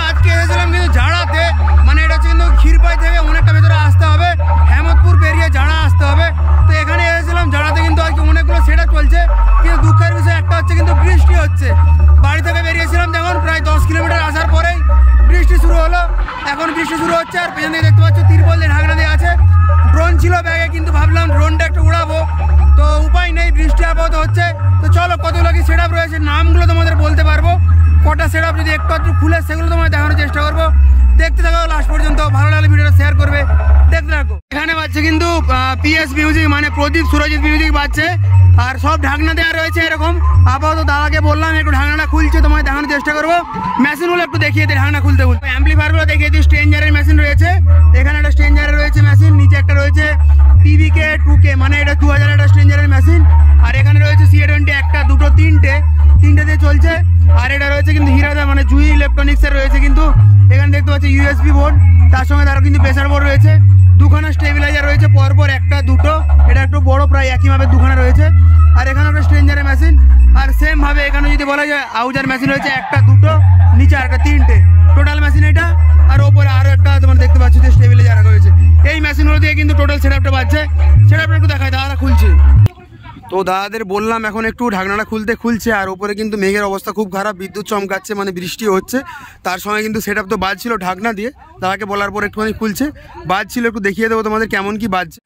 আজকে এসেছিলাম কিন্তু ঝাড়াতে, মানে এটা হচ্ছে কিন্তু ক্ষীরপাই থেকে অনেকটা ভেতরে আসতে হবে, হেমতপুর পেরিয়ে ঝাড়া আসতে হবে। তো এখানে এসেছিলাম ঝাড়াতে, কিন্তু আজকে অনেকগুলো সেটা চলছে, কিন্তু দুঃখের বিষয় একটা হচ্ছে কিন্তু বৃষ্টি হচ্ছে। বাড়ি থেকে বেরিয়েছিলাম যখন প্রায় 10 কিলোমিটার আসার পরেই বৃষ্টি শুরু হলো। এখন বৃষ্টি শুরু হচ্ছে, আর পেছনে দেখতে পাচ্ছ তিরপল দিয়ে ঢাকনা দিয়ে আছে। ড্রোন ছিল ব্যাগে, কিন্তু ভাবলাম ড্রোনটা একটু উড়াবো, তো উপায় নেই, বৃষ্টি আপাতত হচ্ছে। তো চলো কতগুলো কি সেট আপ রয়েছে নামগুলো তোমাদের বলতে পারবো, কটা সেট আপ যদি একটু একটু খুলে সেগুলো তোমাদের দেখানোর চেষ্টা করবো। দেখতে থাকো লাস্ট পর্যন্ত, ভালো লাগলে ভিডিওটা শেয়ার করবে, দেখতে থাকো। এখানে বাজছে কিন্তু পিএস মিউজিক, মানে প্রদীপ সুরজিৎ মিউজিক বাজছে, আর সব ঢাকনা দেওয়া রয়েছে এরকম। আপাতত দাদাকে বললাম একটু ঢাকনাটা খুলছে, তোমায় দেখানোর চেষ্টা করবো। মেশিনগুলো একটু দেখিয়ে দিই, ঢাকনা খুলতে খুলতে অ্যাম্পলিফায়ারগুলো দেখিয়ে দিই। স্ট্রেঞ্জারের মেশিন রয়েছে, এখানে একটা স্ট্রেঞ্জারের রয়েছে মেশিন, নিচে একটা রয়েছে PVK 2K, মানে এটা 2000 একটা স্ট্রেঞ্জারের মেশিন। আর এখানে রয়েছে CA20 একটা, দুটো, তিনটে দিয়ে চলছে। আর এটা রয়েছে কিন্তু হিরাদা, মানে জুই ইলেকট্রনিক্সের রয়েছে কিন্তু। এখানে দেখতে পাচ্ছি USB বোর্ড, তার সঙ্গে তারও কিন্তু প্রেসার বোর্ড রয়েছে। দুখানা স্টেবিলাইজার রয়েছে পরপর, একটা দুটো, এটা একটু বড়, প্রায় একইভাবে দুখানা রয়েছে। আর এখানে একটা স্ট্রেঞ্জারের মেশিন, আর সেম ভাবে এখানে যদি বলা যায় আউজার মেশিন রয়েছে একটা, দুটো, নিচে আর একটা, তিনটে টোটাল মেশিন এটা। আর ওপরে আরো একটা তোমার দেখতে পাচ্ছি যে স্টেবিলাইজার রাখা হয়েছে। এই মেশিনগুলো দিয়ে কিন্তু টোটাল সেটআপটা বাজছে। সেটআপটা একটু দেখায়, দাদারা খুলছে। তো দাদাদের বললাম এখন একটু ঢাকনাটা খুলছে, আর ওপরে কিন্তু মেঘের অবস্থা খুব খারাপ, বিদ্যুৎ চমকাচ্ছে, মানে বৃষ্টি হচ্ছে। তার সঙ্গে কিন্তু সেটআপ তো বাজছিল ঢাকনা দিয়ে, দাদাকে বলার পর একটুখানি খুলছে, বাজছিল, একটু দেখিয়ে দেবো তোমাদের কেমন কি বাজছে।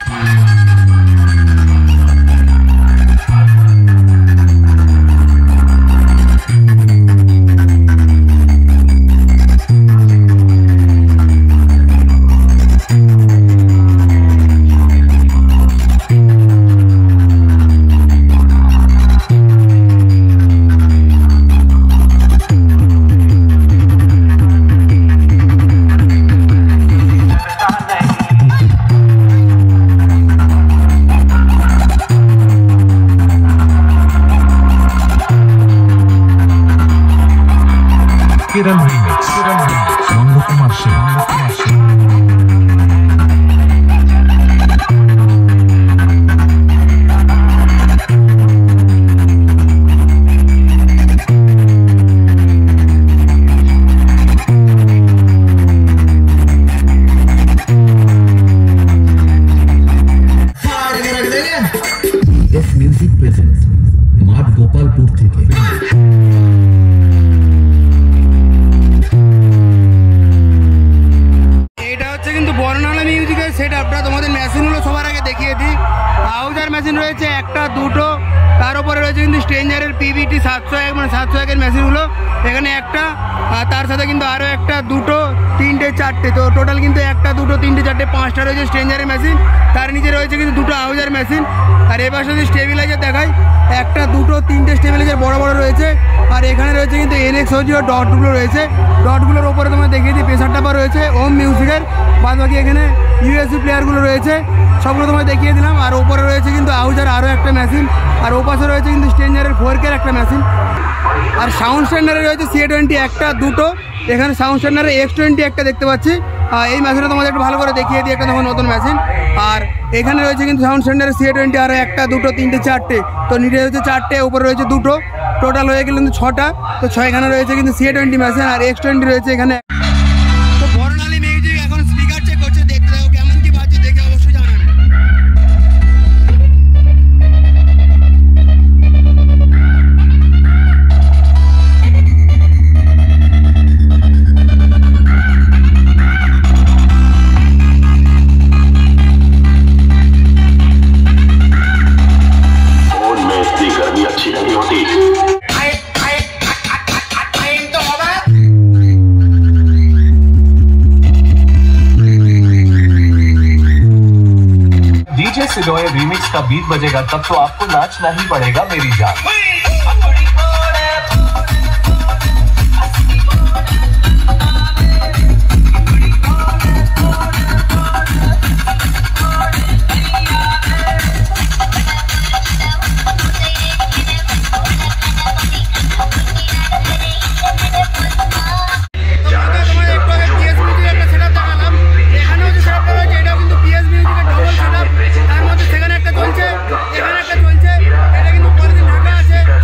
Kiran Remix, Mango Kumar Singh. This music presents Mad Gopalpur থেকে। সেটআপটা তোমাদের মেশিনগুলো সবার আগে দেখিয়ে দিই। আউজার মেশিন রয়েছে একটা, দুটো, তার উপরে রয়েছে কিন্তু স্ট্রেঞ্জারের PVT 701, মানে 701 এর মেশিনগুলো এখানে একটা, আর তার সাথে কিন্তু আরও একটা, দুটো, তিনটে, চারটে, তো টোটাল কিন্তু একটা, দুটো, তিনটে, চারটে, পাঁচটা রয়েছে স্ট্রেঞ্জারের মেশিন। তার নিচে রয়েছে কিন্তু দুটো আউজার মেশিন। আর এবার যদি স্টেবিলাইজার দেখাই, একটা, দুটো, তিনটে স্টেবিলাইজার বড় বড় রয়েছে। আর এখানে রয়েছে কিন্তু NXOGO ডটগুলো রয়েছে, ডটগুলোর ওপরে তোমার দেখিয়ে দিই প্রেসার টাপা রয়েছে ওম মিউজিকের, বাদ বাকি এখানে USB প্লেয়ারগুলো রয়েছে, সবগুলো তোমায় দেখিয়ে দিলাম। আর ওপরে রয়েছে কিন্তু আউজার আরও একটা মেশিন, আর ওপাশে রয়েছে কিন্তু স্ট্রেঞ্জারের 4K একটা মেশিন। আর সাউন্ড স্ট্যান্ডারে রয়েছে CA20 একটা, দুটো, এখানে সাউন্ড স্ট্যান্ডারে X20 একটা দেখতে পাচ্ছি। এই মেশিনটা তোমাদের একটু ভালো করে দেখিয়ে দিই, একটা দেখো নতুন মেশিন। আর এখানে রয়েছে কিন্তু সাউন্ড স্ট্যান্ডারে CA20 আর একটা, দুটো, তিনটে, চারটে, তো নিচে রয়েছে চারটে, উপরে রয়েছে দুটো, টোটাল হয়ে গেলে কিন্তু 6টা। তো 6 এখানে রয়েছে কিন্তু CA20 মেশিন, আর X20 রয়েছে এখানে। তো বর্ণালী মিউজিক এখন স্পিকার চেক করছে, দেখতে দেখো কেমন কি বাজছে, দেখে অবশ্যই জানাবে। सिडोए रीमिक्स का बीट बजेगा तब तो आपको नाचना ही पड़ेगा मेरी जान। এখানে একটা চলছে, এখানে একটা চলছে, এটা কিন্তু পরের দিন ঢাকা আছে।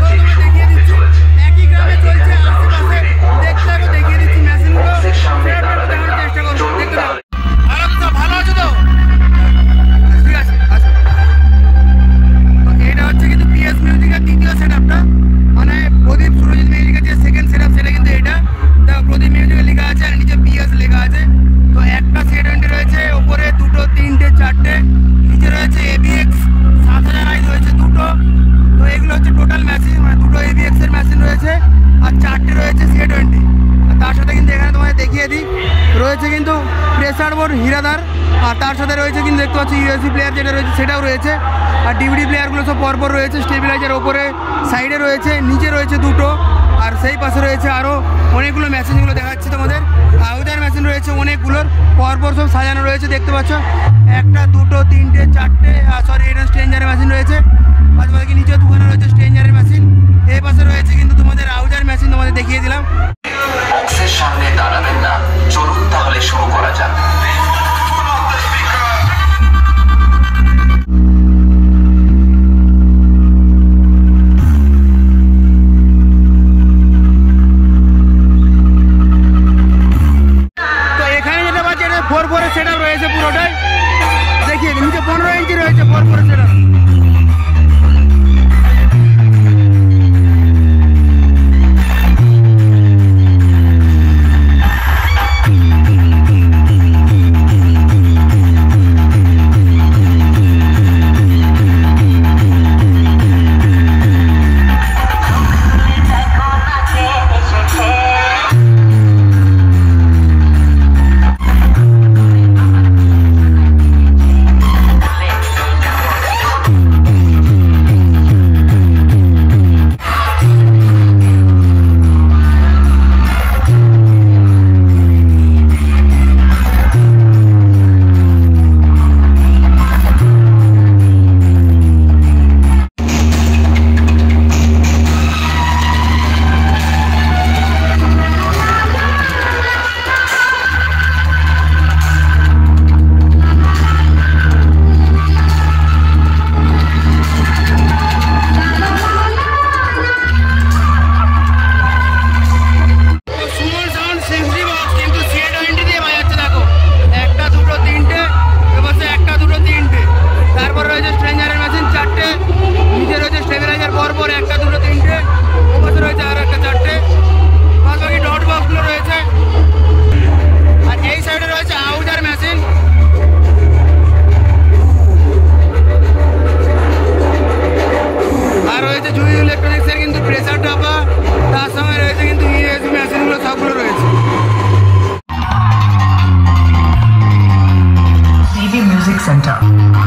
রয়েছে কিন্তু প্রেসার বোর্ড হীরাদার, আর তার সাথে রয়েছে কিন্তু দেখতে পাচ্ছি ইউএসবি প্লেয়ার যেটা রয়েছে সেটাও রয়েছে, আর ডিভিডি প্লেয়ারগুলো সব পরপর রয়েছে। স্টেবিলাইজার ওপরে সাইডে রয়েছে, নিচে রয়েছে দুটো, আর সেই পাশে রয়েছে আরও অনেকগুলো মেশিনগুলো দেখাচ্ছি তোমাদের। আউজার মেশিন রয়েছে অনেকগুলোর, পরপর সব সাজানো রয়েছে দেখতে পাচ্ছ, একটা দুটো তিনটে চারটে, সরি এটা স্ট্রেঞ্জারের মেশিন রয়েছে, বাকি নিচে দুখানে রয়েছে স্ট্রেঞ্জারের মেশিন। এই পাশে রয়েছে কিন্তু তোমাদের আউজার মেশিন, তোমাদের দেখিয়ে দিলাম। বক্সের সামনে দাঁড়াবেন না, চলুন তাহলে শুরু করা যাক। তো এখানে যেটা পাচ্ছি এটা 4-4 সেট আপ রয়েছে পুরোটাই, দেখিয়ে দিন। নিচে 15 ইঞ্চি রয়েছে 4-4 সেট আপ। Center.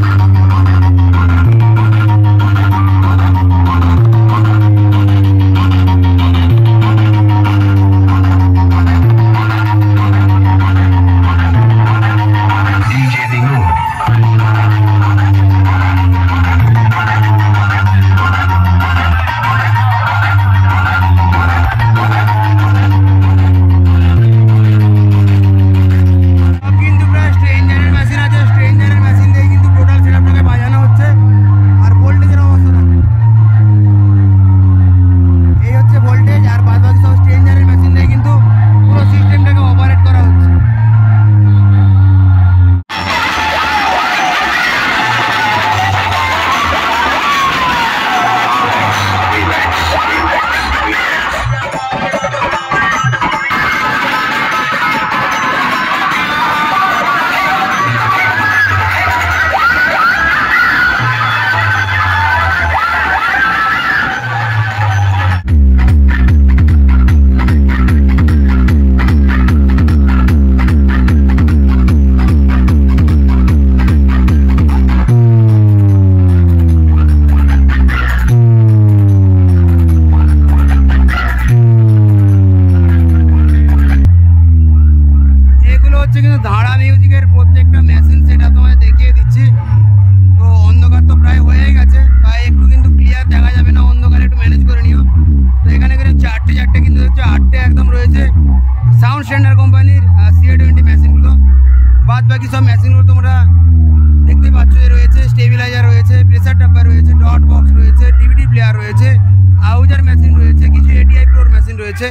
বাকি সব মেশিনগুলো তোমরা দেখতে পাচ্ছ, রয়েছে স্টেবিলাইজার রয়েছে, প্রেসার ডাব্বা রয়েছে, ডট বক্স রয়েছে, ডিভিডি প্লেয়ার রয়েছে, আউজার মেশিন রয়েছে, কিছু এটিআই প্রোর মেশিন রয়েছে।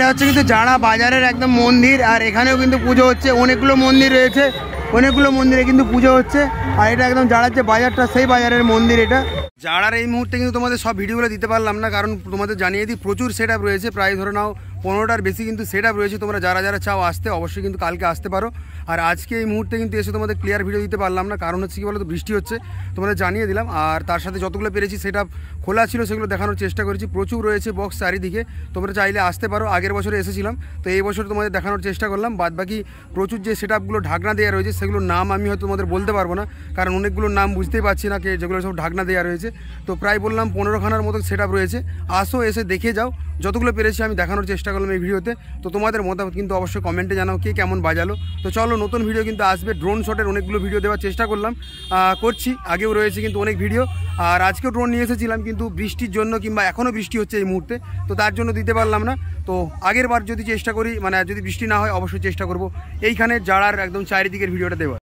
এটা হচ্ছে কিন্তু জাড়া বাজারের একদম মন্দির, আর এখানেও কিন্তু পুজো হচ্ছে। অনেকগুলো মন্দির রয়েছে, অনেকগুলো মন্দিরে কিন্তু পুজো হচ্ছে। আর এটা একদম জাড়ার যে বাজারটা, সেই বাজারের মন্দির এটা। জাড়ার এই মুহূর্তে কিন্তু তোমাদের সব ভিডিওগুলো দিতে পারলাম না, কারণ তোমাদের জানিয়ে দিই প্রচুর সেট আপ রয়েছে, প্রায় ধরে নাও 15টার বেশি কিন্তু সেট আপ রয়েছে। তোমরা যারা যারা চাও আসতে, অবশ্যই কিন্তু কালকে আসতে পারো। আর আজকে এই মুহূর্তে কিন্তু এসে তোমাদের ক্লিয়ার ভিডিও দিতে পারলাম না, কারণ হচ্ছে কি বলো তো, বৃষ্টি হচ্ছে, তোমাদের জানিয়ে দিলাম। আর তার সাথে যতগুলো পেরেছি সেট আপ খোলা ছিল সেগুলো দেখানোর চেষ্টা করেছি। প্রচুর রয়েছে বক্স চারিদিকে, তোমরা চাইলে আসতে পারো। আগের বছরে এসেছিলাম, তো এই বছর তোমাদের দেখানোর চেষ্টা করলাম। বাদ বাকি প্রচুর যে সেট আপগুলো ঢাকনা দেওয়া রয়েছে, সেগুলোর নাম আমি হয়তো তোমাদের বলতে পারবো না, কারণ অনেকগুলোর নাম বুঝতেই পারছি না, যেগুলো সব ঢাকনা দেওয়া রয়েছে। তো প্রায় বললাম 15খানার মতো সেট আপ রয়েছে। আসো, এসে দেখে যাও, যতগুলো পেরেছি আমি দেখানোর চেষ্টা করলাম এই ভিডিওতে। তো তোমাদের মতামত কিন্তু অবশ্যই কমেন্টে জানাও কে কেমন বাজালো। তো চলো, নতুন ভিডিও কিন্তু আসবে। ড্রোন শটের অনেকগুলো ভিডিও দেওয়ার চেষ্টা করছি, আগেও রয়েছে কিন্তু অনেক ভিডিও। আর আজকেও ড্রোন নিয়ে এসেছিলাম, কিন্তু বৃষ্টির জন্য, কিংবা এখনও বৃষ্টি হচ্ছে এই মুহূর্তে, তো তার জন্য দিতে পারলাম না। তো আগের বার যদি চেষ্টা করি, মানে যদি বৃষ্টি না হয়, অবশ্যই চেষ্টা করব এইখানে জাড়ার একদম চারিদিকের ভিডিওটা দেওয়ার।